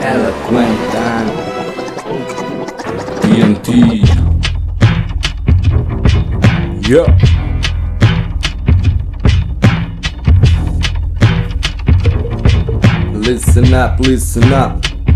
Eloquentan TNT. Yeah. Listen up, listen up.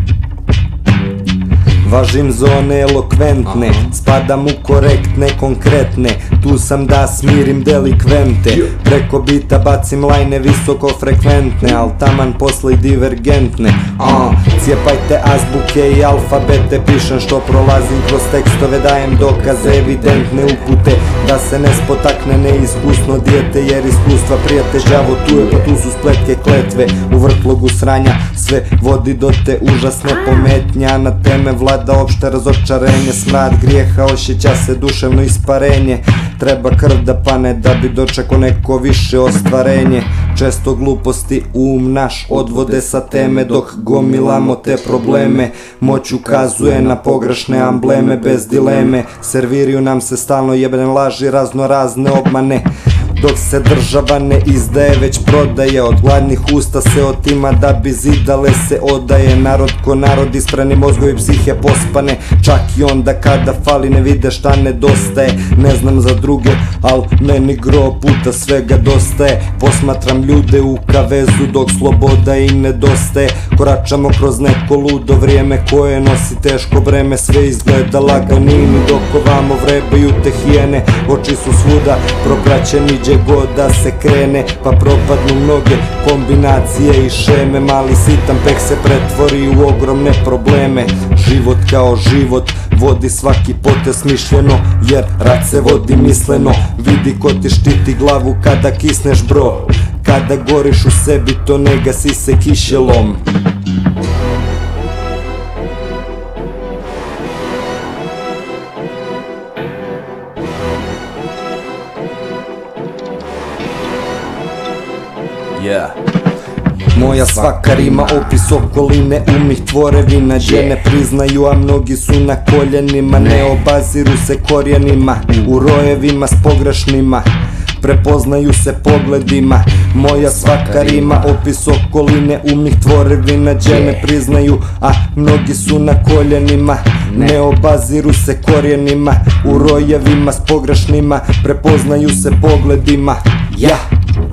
Važim za one elokventne, spadam u korektne, konkretne. Tu sam da smirim delikvente, preko bita bacim lajne visoko frekventne, al taman posle i divergentne. Cijepajte azbuke i alfabete, pišem što prolazim kroz tekstove, dajem dokaze, evidentne upute, da se ne spotakne neiskusno dijete, jer iskustva prijate đavo tu je, pa tu su spletke kletve. U vrtlogu sranja sve vodi do te užasne pometnja, na teme vlada opšte razočarenje, smrad grijeha, osjeća se duševno isparenje. Treba krv da pane da bi dočekao neko više ostvarenje. Često gluposti um naš odvode sa teme, dok gomilamo te probleme. Moć ukazuje na pogrešne ambleme bez dileme, serviruju nam se stalno jebene laži, razno razne obmane. Dok se država ne izdaje, već prodaje, od gladnih usta se otima da bi zidale se odaje. Narod ko narod, isprani mozgovi psihe pospane, čak i onda kada fali ne vide šta nedostaje. Ne znam za druge, al meni gro puta svega dostaje. Posmatram ljude u kavezu dok sloboda im nedostaje. Koračamo kroz neko ludo vrijeme koje nosi teško breme, sve izgleda laganini dok ovamo vrebaju te hijene. Oči su svuda propraćeni gdje god da se krene, pa propadnu mnoge kombinacije i šeme. Mali sitan pek se pretvori u ogromne probleme. Život kao život vodi svaki potez smišljeno, jer rat se vodi misleno. Vidi ko ti štiti glavu kada kisneš bro, kada goriš u sebi to ne gasi se kišelom. Moja svaka rima opis okoline umnih tvorevina, gdje ne priznaju, a mnogi su na koljenima. Ne obaziru se korijenima, u rojevima s pogrešnima, prepoznaju se pogledima. Moja svaka rima opis okoline umnih tvorevina, gdje ne priznaju, a mnogi su na koljenima. Ne obaziru se korijenima, u rojevima s pogrešnima, prepoznaju se pogledima. Ja.